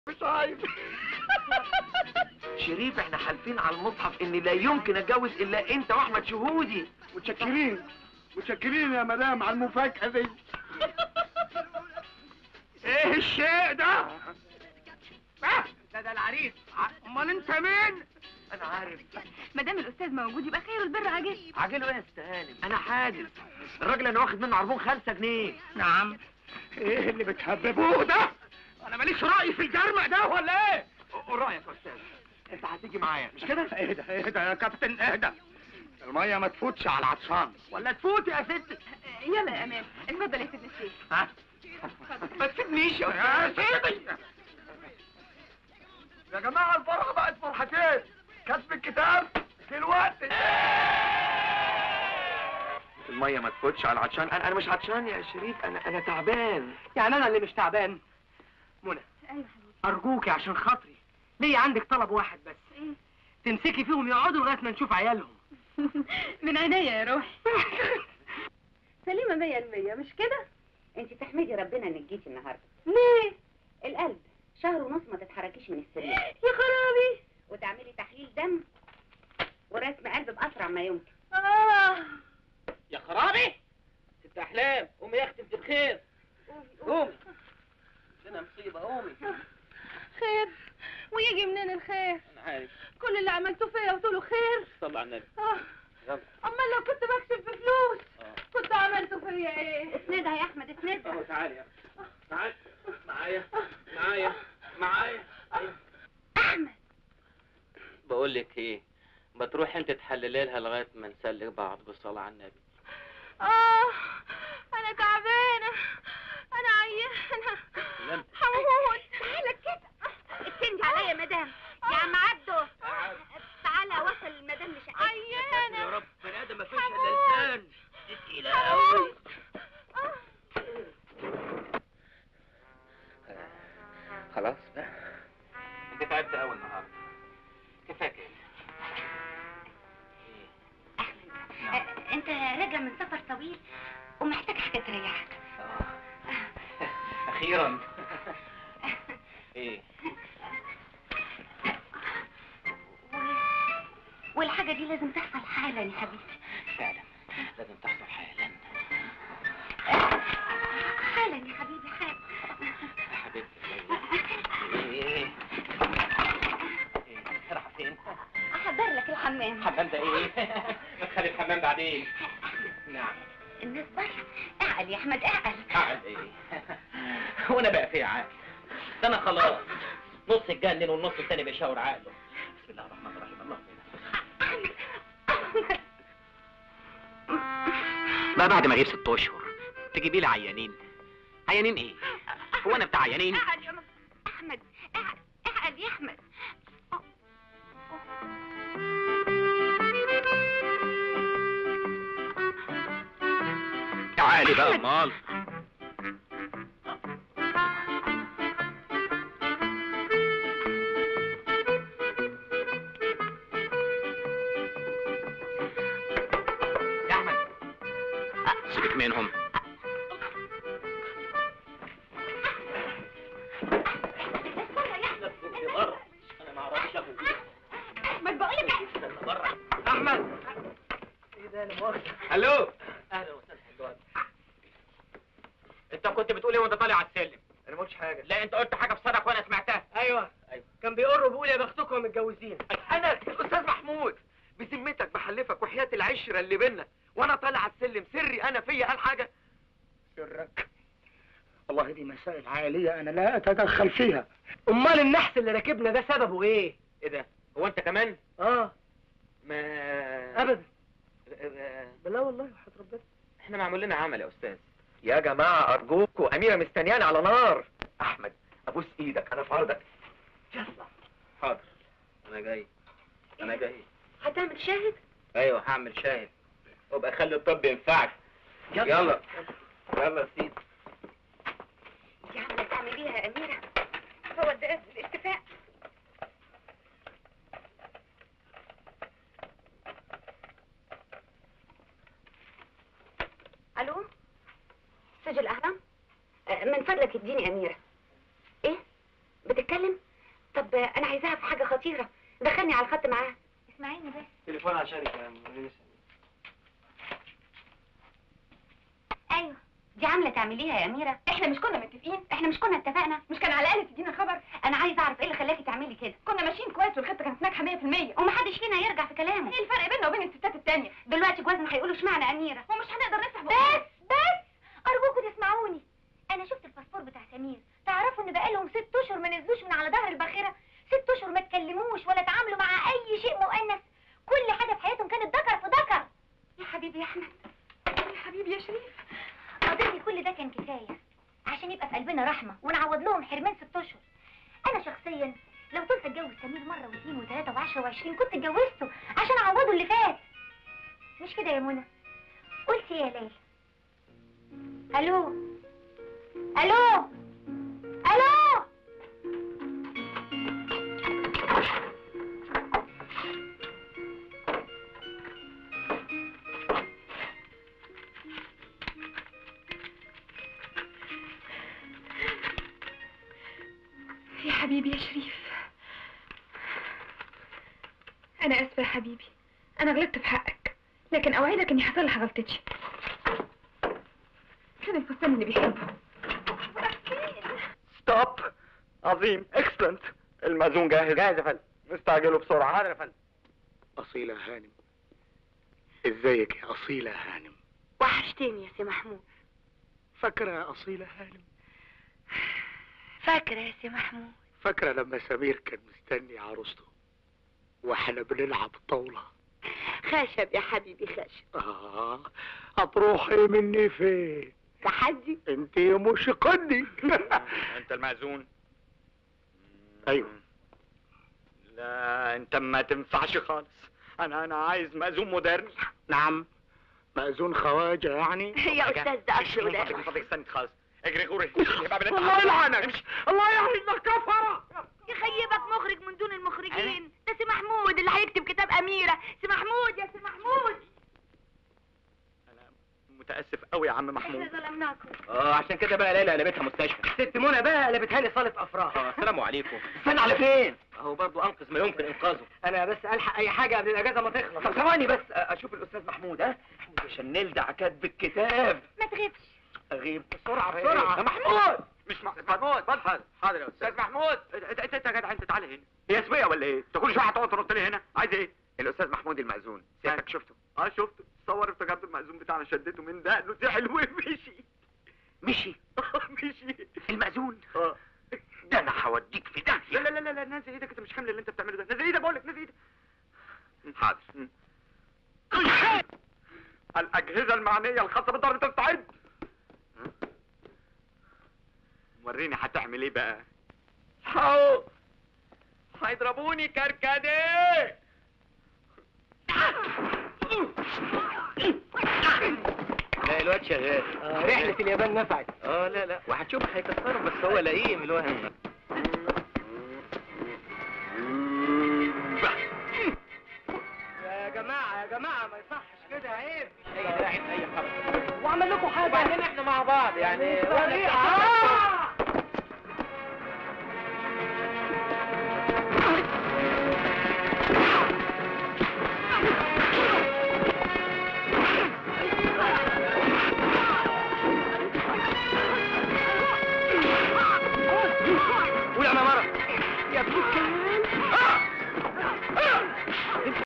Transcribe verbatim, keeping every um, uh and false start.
مش عايز. شريف احنا حالفين على المصحف ان لا يمكن اتجوز الا انت واحمد شهودي. متشكرين متشكرين يا مدام على المفاجأة دي. ايه الشيء ده؟ اه ده ده العريس. امال انت مين؟ انا عارف. ما دام الاستاذ موجود يبقى خير البر عاجل. عاجله ايه يا ست هانم؟ انا حادث. الراجل انا واخد منه عربون خمسة جنيه. نعم. ايه اللي بتهببوه ده؟ انا ماليش رأي في الجرمق ده ولا ايه؟ ورأيك يا استاذ؟ انت هتيجي معايا مش كده؟ اهدى اهدى يا كابتن اهدى. المية ما تفوتش على العطشان ولا تفوت يا ست. يلا يا امان اتفضل يا سيدنا الشيخ. ها؟ ما تسيبنيش يا سيدي. يا جماعة الفرحة بقت فرحتين، كتب الكتاب دلوقتي. المية ما تفوتش على العطشان. انا انا مش عطشان يا شريف، انا انا تعبان. يعني انا اللي مش تعبان. منى ايوه حبيبي. ارجوكي عشان خاطري ليه عندك طلب واحد بس. ايه؟ تمسكي فيهم يقعدوا لغايه ما نشوف عيالهم. من عينيا يا روحي. سليمة مية المية مش كده؟ انت تحمدي ربنا انك جيتي النهارده. ليه؟ القلب شهر ونص ما تتحركيش من السرير. يا خرابي. وتعملي تحليل دم ورسم قلب بأسرع ما يمكن. اه يا خرابي ست احلام قومي يا اختي انت بخير. قومي هنا مصيبه قومي. خير ويجي منين الخير؟ انا عارف كل اللي عملته فيا قلت له خير. صلي على النبي. اه يلا. امال لو كنت بكسب بفلوس اه كنت عملته فيا ايه؟ اسندها يا احمد اسندها. اهو تعالي يا اخي تعالي معايا معايا معايا. احمد بقول لك ايه، ما تروح انت تحللي لها لغايه ما نسلك بعض بالصلاه على النبي. اه انا تعبانه انا عيانه هموت. تعالى كده اتنجي عليا يا مدام. يا عم عبده تعالى وصل المدام لشقتها. عيانه يا رب بني ادم ما فيش الا لسان. دي تقيله قوي. خلاص بقى انت تعبت قوي النهارده. كفايه كده. احمد انت راجع من سفر طويل ومحتاج حاجه تريحك. اخيرا. ايه والحاجه دي لازم تحصل حالا يا حبيبي. فعلا لازم تحصل حالا. حالا يا حبيبي حالا. يا حبيبتي ايه ايه ايه رايحه فين؟ احضر لك الحمام. الحمام ده ايه؟ نخلي الحمام بعدين. نعم. الناس بره. اعقل يا احمد اعقل. اعقل ايه؟ وانا بقى في عقل؟ ده انا خلاص نص اتجنن والنص التاني بيشاور عقله. بسم الله الرحمن الرحيم. الله بقى بعد ما اغيب ست اشهر تجيبي لي عيانين. عيانين ايه؟ هو انا بتاع عيانين؟ اعقل يا احمد اعقل اعقل يا احمد. تعالي بقى امال. يا احمد سيبك منهم. انا ما اعرفش ابوك. احمد بقول لك بره. احمد ايه ده لا مؤاخذه. الو اهلا وسهلا حلوان. انت كنت بتقول ايه وانت طالع على السلم؟ انا ما قلتش حاجه. لا انت قلت حاجه في صدرك وانا سمعتها. ايوه ايوه كان بيقروا بيقول يا بختكم متجوزين. انا الاستاذ محمود بذمتك بحلفك وحياه العشره اللي بينا وانا طالع على السلم سري انا فيا قال حاجه؟ سرك والله دي مسائل عائلية أنا لا أتدخل فيها. امال النحس اللي راكبنا ده سببه ايه؟ ايه ده؟ هو انت كمان؟ اه ما ابدا. آه، لا والله وحياة ربنا. احنا معمول لنا عمل يا استاذ. يا جماعه ارجوكوا اميره مستنياني على نار. احمد ابوس ايدك انا في عرضك. يلا. حاضر انا جاي انا جاي. هتعمل شاهد؟ ايوه هعمل شاهد وابقى خلي الطب ينفعك. يلا يلا يلا يا سيدي. انت عامله تعمليها يا اميره. هو ده الاتفاق. الو سجل الاهرام. من فضلك اديني اميره. ايه بتتكلم؟ طب انا عايزاها في حاجه خطيره، دخلني على الخط معاها. اسمعيني بس. تليفون عشانك يا مهندس. ايوه دي عامله تعمليها يا اميره. احنا مش كنا متفقين؟ احنا مش كنا اتفقنا؟ مش كان على الاقل تدينا خبر؟ انا عايزه اعرف ايه اللي خلاكي تعملي كده. كنا ماشيين كويس والخطه كانت ناجحه مية في المية ومحدش فينا يرجع في كلامه. ايه الفرق بيننا وبين الستات التانيه؟ دلوقتي جوازنا هيقولوا اشمعنى اميره ومش هنقدر نفتح بقى. بس بس ارجوكوا تسمعوني، انا شفت الباسبور بتاع سمير. تعرفوا ان بقالهم ست اشهر ما نزلوش من على ظهر الباخره؟ ست اشهر ما اتكلموش ولا تعاملوا مع اي شيء مؤنث، كل حاجه في حياتهم كانت ذكر في ذكر. يا حبيبي يا احمد، يا حبيبي يا شريف، اظن كل ده كان كفايه عشان يبقى في قلبنا رحمه ونعوض لهم حرمان ست اشهر. انا شخصيا لو كنت اتجوز سمير مره واثنين وثلاثه وعشره وعشرين كنت اتجوزته عشان اعوضه اللي فات. مش كده يا منى؟ قلت يا ليلى. الو الو الو. يا حبيبي يا شريف، أنا آسفة يا حبيبي، أنا غلطت في حقك، لكن أوعدك إني هصلح غلطتي. كان الفستان اللي بيحبه. ستوب. عظيم. اكسلنت. المأذون جاهز. جاهز يا فندم. استعجلوا بسرعة. حاضر يا فندم. أصيلة هانم، ازيك يا أصيلة هانم؟ وحشتني يا سي محمود. فاكرة يا أصيلة هانم؟ فاكرة يا سي محمود. فاكرة لما سمير كان مستني عروسته واحنا بنلعب طاولة؟ خشب يا حبيبي خشب. آه، هتروحي مني فين؟ تحدي. انت مش قدي. انت المأذون؟ ايوه. لا انت ما تنفعش خالص. انا انا عايز مأذون مودرن. نعم، مأذون خواجة يعني؟ يا استاذ ده اصل من وده. فضلك من فضلك استنى خالص. اجري غوري. الله يلعنك، الله يعينك كفرة. يخيبك مخرج من دون المخرجين. ده سي محمود اللي هيكتب كتاب أميرة. سي محمود يا سي محمود. انا متأسف قوي يا عم محمود. احنا ظلمناكم. اه عشان كده بقى ليلى قلبتها مستشفى. ست منى بقى قلبتها لي صالة افراح. اه السلام عليكم. استنى على فين؟ اهو برضه انقذ ما يمكن انقاذه. انا بس الحق اي حاجه قبل الاجازه ما تخلص. طب ثواني بس اشوف الاستاذ محمود. ها عشان نلدع كاتب الكتاب. ما تغيبش. اغيب بسرعه بسرعه. يا محمود. مش مع... محمود اتفضل. حاضر يا استاذ محمود. انت انت انت يا جدع انت تعالى هنا. هي سبيه ولا ايه؟ انت كل شويه هتقعد تنط لي هنا. عايز ايه؟ الاستاذ محمود المأذون. سيادتك شفته؟ اه شفته. تصور افتكرت المأذون بتاعنا شدته من دقنه دي حلو مشي. مشي مشي المأذون. اه ده انا هوديك في داهيه. لا لا لا لا نزل ايدك. انت مش حامل اللي انت بتعمله ده. نزل ايدك بقول لك. نزل ايدك. حاضر. الأجهزة المعنية الخاصة بالضرب تستعد. وريني هتعمل ايه بقى. هاو هيضربوني كركديه. لا الواد شغال. آه رحله اليابان نفعت. اه لا لا وهتشوف هيكسرهم بس هو لئيم الوهم. يا جماعه يا جماعه ما يصحش كده، عيب. اي داعي اي حركه. وعمل لكم حاجه. وبعدين احنا مع بعض يعني. ولا